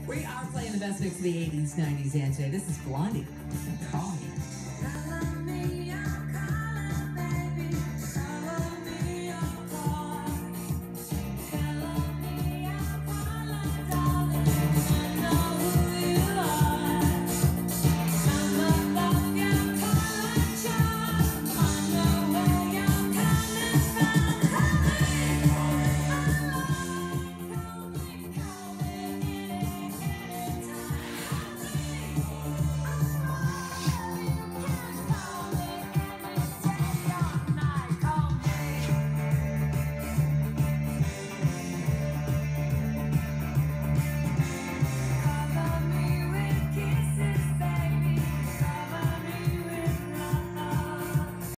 We are playing the best mix of the 80s, 90s, and today. This is Blondie. Call me.